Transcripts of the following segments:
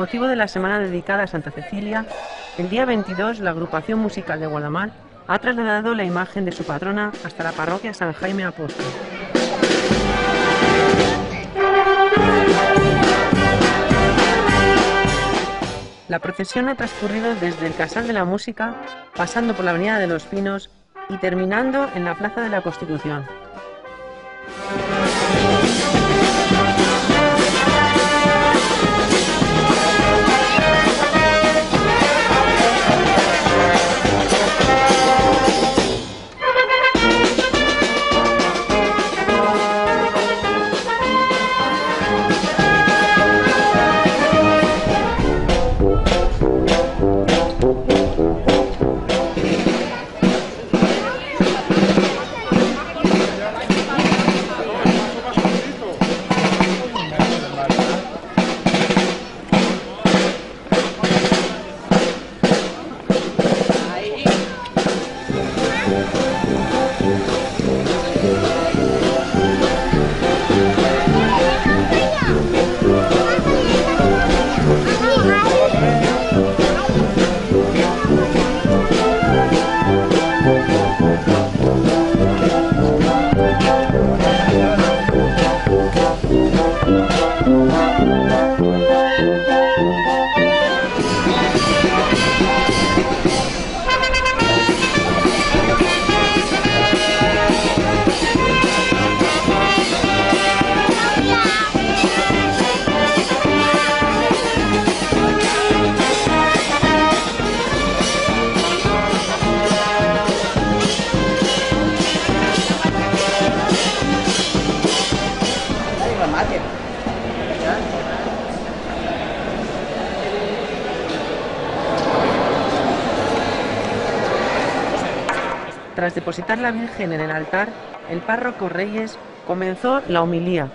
motivo de la semana dedicada a Santa Cecilia, el día 22 la agrupación musical de Guadamar ha trasladado la imagen de su patrona hasta la parroquia San Jaime Apóstol. La procesión ha transcurrido desde el Casal de la Música, pasando por la Avenida de los Pinos y terminando en la Plaza de la Constitución. Tras depositar la Virgen en el altar, el párroco Reyes comenzó la homilía.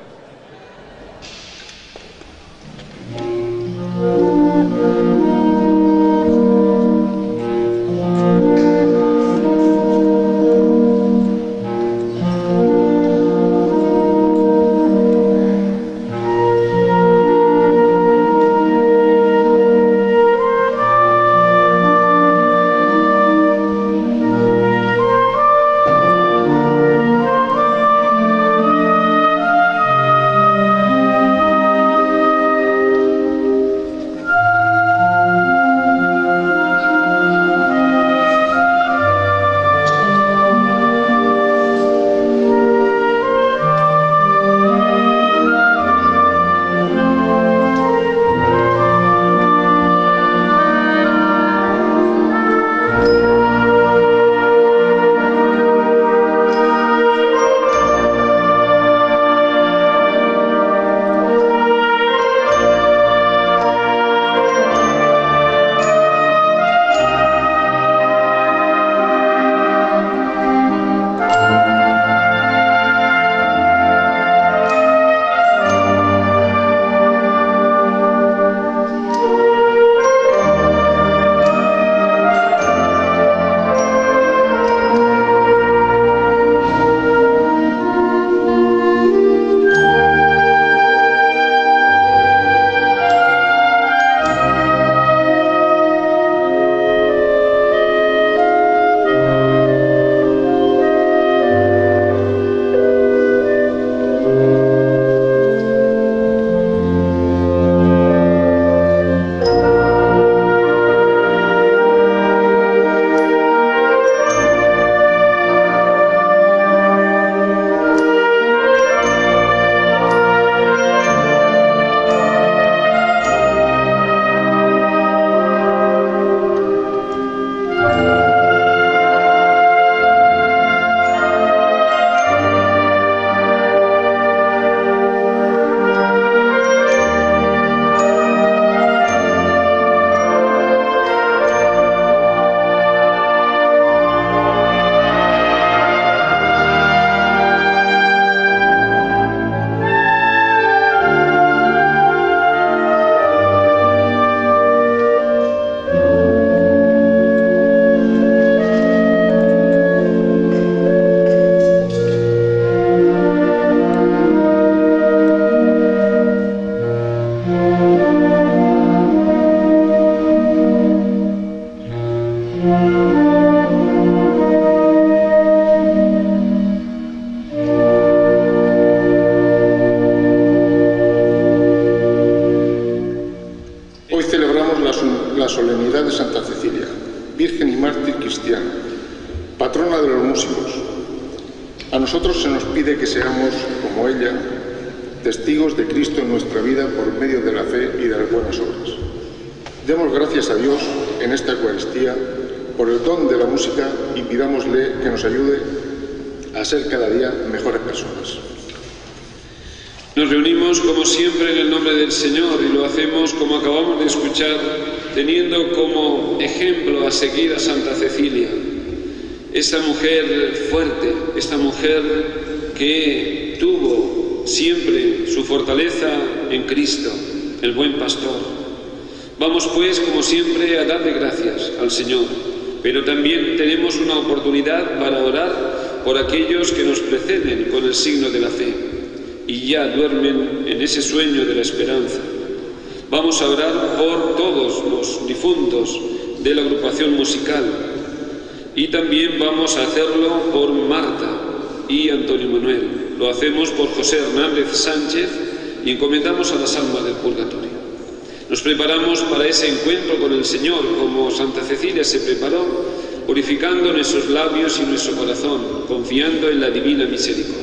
nosotros se nos pide que seamos, como ella, testigos de Cristo en nuestra vida por medio de la fe y de las buenas obras. Demos gracias a Dios en esta Eucaristía por el don de la música y pidámosle que nos ayude a ser cada día mejores personas. Nos reunimos como siempre en el nombre del Señor y lo hacemos como acabamos de escuchar, teniendo como ejemplo a seguir a Santa Cecilia, esta mujer fuerte, esta mujer que tuvo siempre su fortaleza en Cristo, el buen pastor. Vamos pues, como siempre, a darle gracias al Señor, pero también tenemos una oportunidad para orar por aquellos que nos preceden con el signo de la fe y ya duermen en ese sueño de la esperanza. Vamos a orar por todos los difuntos de la agrupación musical y también vamos a hacerlo por Marta y Antonio Manuel. Lo hacemos por José Hernández Sánchez y encomendamos a las almas del purgatorio. Nos preparamos para ese encuentro con el Señor, como Santa Cecilia se preparó, purificando nuestros labios y nuestro corazón, confiando en la divina misericordia.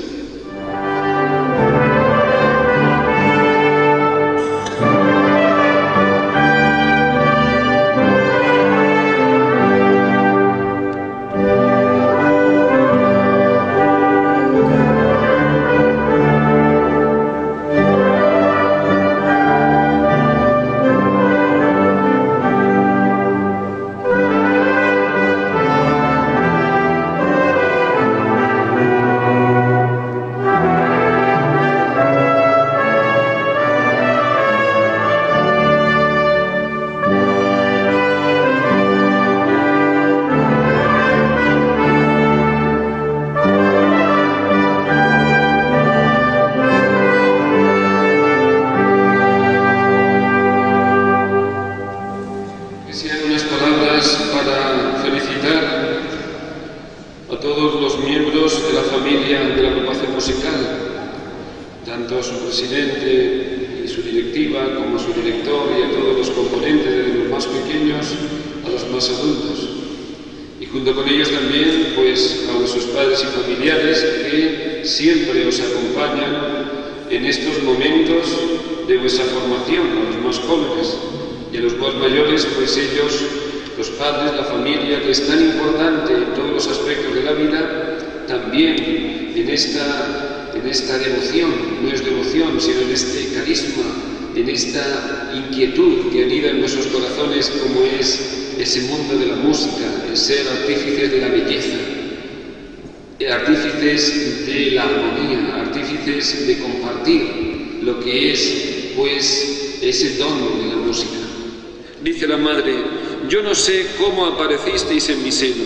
De compartir lo que es, pues, ese don de la música. Dice la madre: yo no sé cómo aparecisteis en mi seno.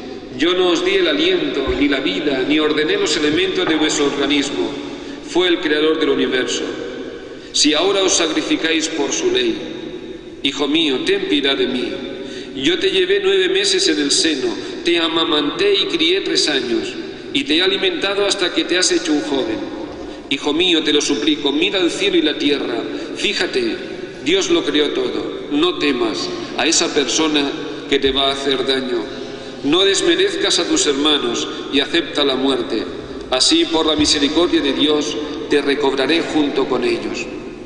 Yo no os di el aliento, ni la vida, ni ordené los elementos de vuestro organismo. Fue el creador del universo. Si ahora os sacrificáis por su ley, hijo mío, ten piedad de mí. Yo te llevé 9 meses en el seno, te amamanté y crié 3 años, y te he alimentado hasta que te has hecho un joven. Hijo mío, te lo suplico, mira el cielo y la tierra, fíjate, Dios lo creó todo, no temas a esa persona que te va a hacer daño, no desmerezcas a tus hermanos y acepta la muerte, así por la misericordia de Dios te recobraré junto con ellos.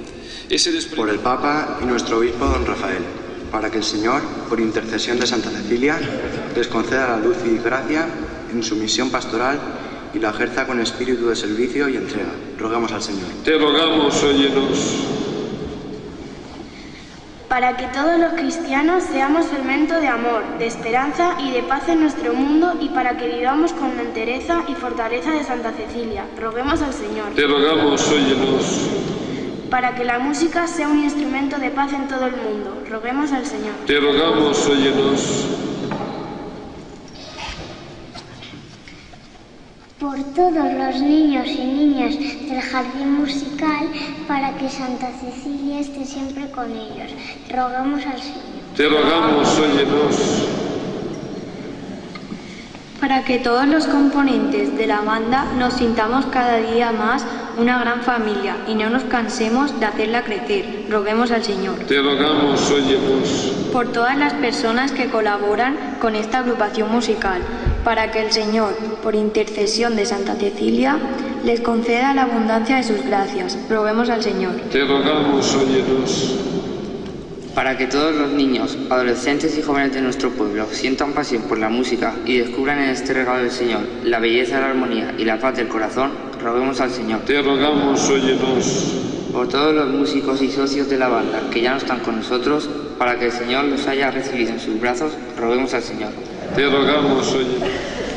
Por el Papa y nuestro obispo don Rafael, para que el Señor, por intercesión de Santa Cecilia, les conceda la luz y gracia en su misión pastoral y la ejerza con espíritu de servicio y entrega. Rogamos al Señor. Te rogamos, óyenos. Para que todos los cristianos seamos fermento de amor, de esperanza y de paz en nuestro mundo y para que vivamos con la entereza y fortaleza de Santa Cecilia. Roguemos al Señor. Te rogamos, óyenos. Para que la música sea un instrumento de paz en todo el mundo. Roguemos al Señor. Te rogamos, óyenos. Por todos los niños y niñas del jardín musical, para que Santa Cecilia esté siempre con ellos. Rogamos al Señor. Te rogamos, óyenos. para que todos los componentes de la banda nos sintamos cada día más una gran familia y no nos cansemos de hacerla crecer. Roguemos al Señor. Te rogamos, óyenos. Por todas las personas que colaboran con esta agrupación musical, para que el Señor, por intercesión de Santa Cecilia, les conceda la abundancia de sus gracias. Roguemos al Señor. Te rogamos, óyenos. Para que todos los niños, adolescentes y jóvenes de nuestro pueblo sientan pasión por la música y descubran en este regalo del Señor la belleza de la armonía y la paz del corazón, roguemos al Señor. Te rogamos, óyenos. Por todos los músicos y socios de la banda que ya no están con nosotros, para que el Señor los haya recibido en sus brazos, roguemos al Señor. Te rogamos, óyenos.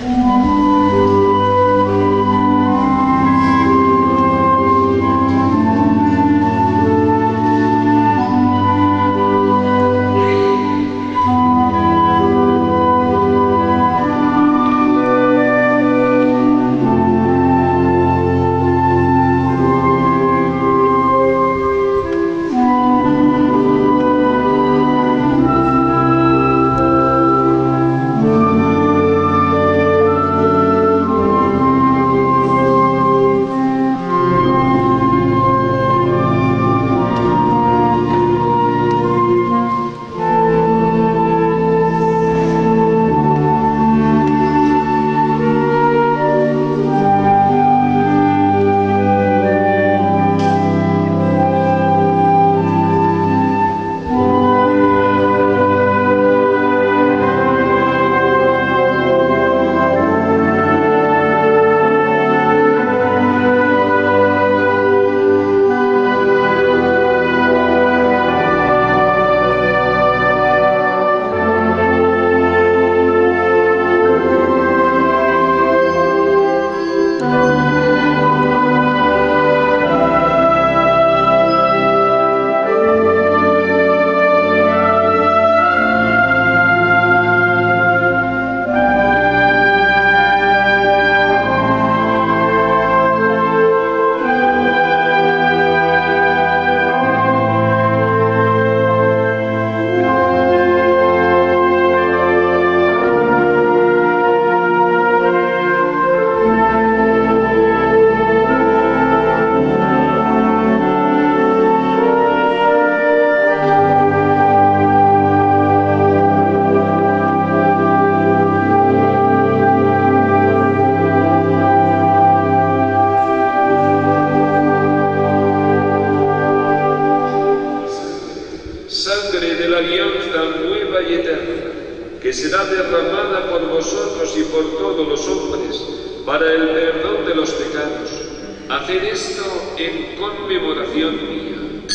que será derramada por vosotros y por todos los hombres para el perdón de los pecados. Haced esto en conmemoración mía.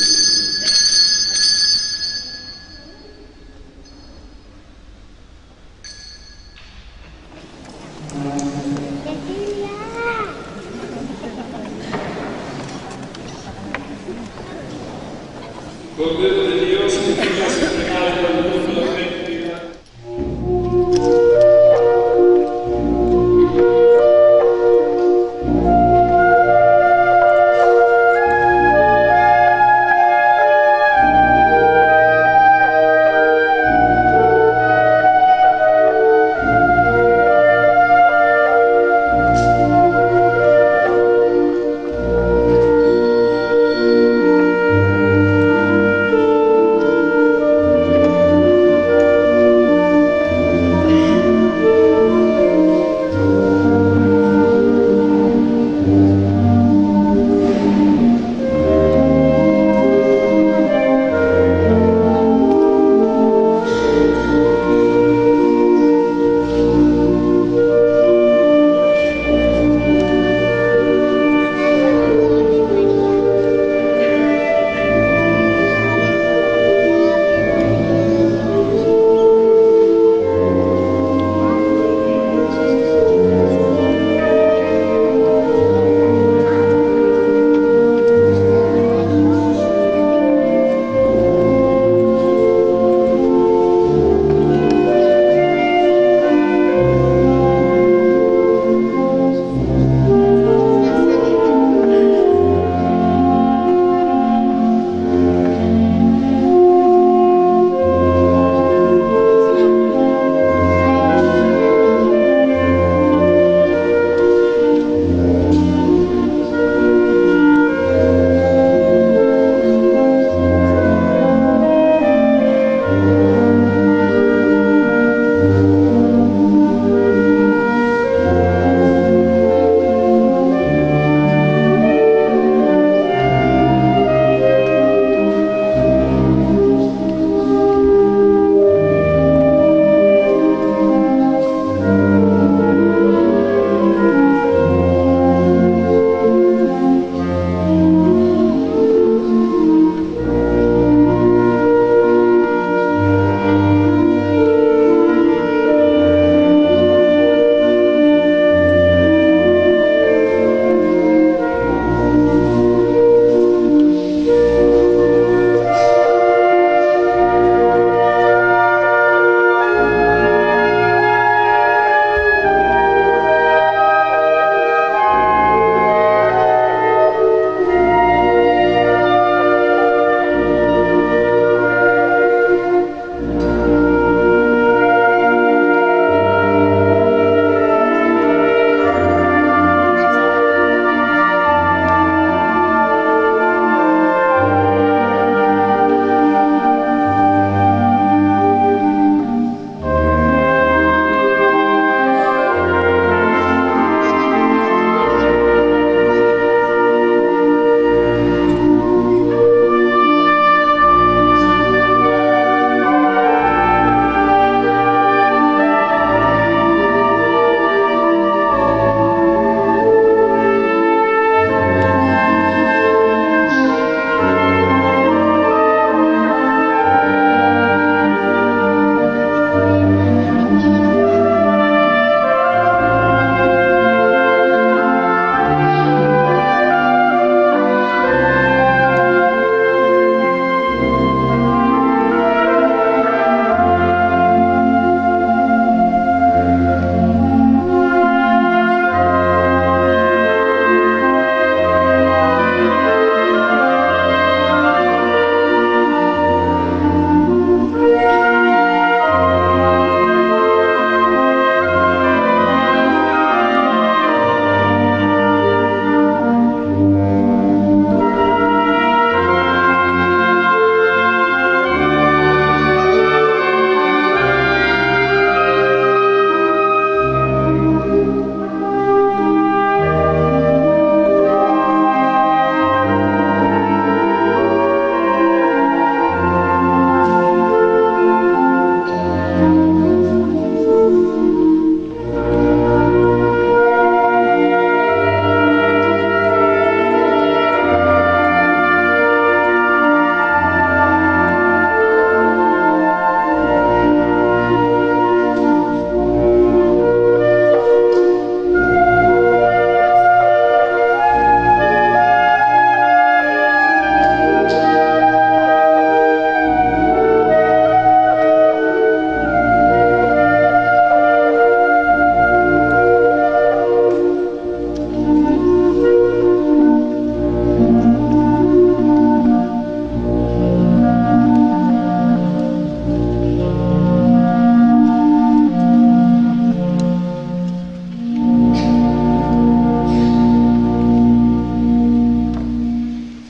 Cordero de Dios, que quitas el pecado del mundo, ten piedad.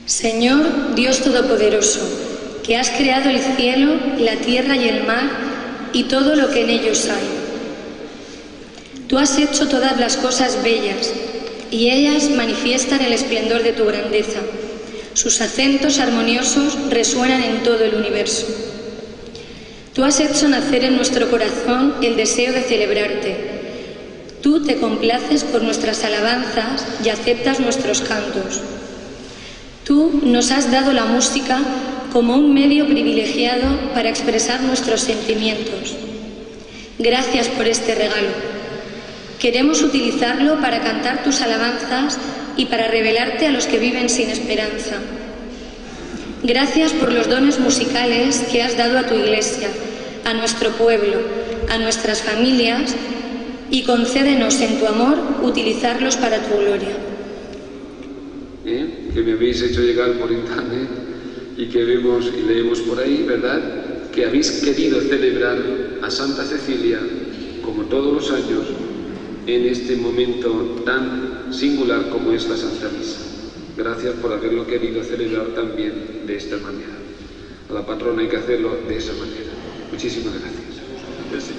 Señor Dios Todopoderoso, que has creado el cielo, la tierra y el mar y todo lo que en ellos hay. Tú has hecho todas las cosas bellas y ellas manifiestan el esplendor de tu grandeza. Sus acentos armoniosos resuenan en todo el universo. Tú has hecho nacer en nuestro corazón el deseo de celebrarte. Tú te complaces por nuestras alabanzas y aceptas nuestros cantos. Tú nos has dado la música como un medio privilegiado para expresar nuestros sentimientos. Gracias por este regalo. Queremos utilizarlo para cantar tus alabanzas y para revelarte a los que viven sin esperanza. Gracias por los dones musicales que has dado a tu Iglesia, a nuestro pueblo, a nuestras familias, y concédenos en tu amor utilizarlos para tu gloria. Que me habéis hecho llegar por internet y que vemos y leemos por ahí, ¿verdad? Que habéis querido celebrar a Santa Cecilia, como todos los años, en este momento tan singular como es la Santa Misa. Gracias por haberlo querido celebrar también de esta manera. A la patrona hay que hacerlo de esa manera. Muchísimas gracias. Gracias.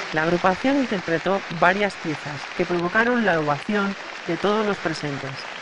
La agrupación interpretó varias piezas que provocaron la ovación de todos los presentes.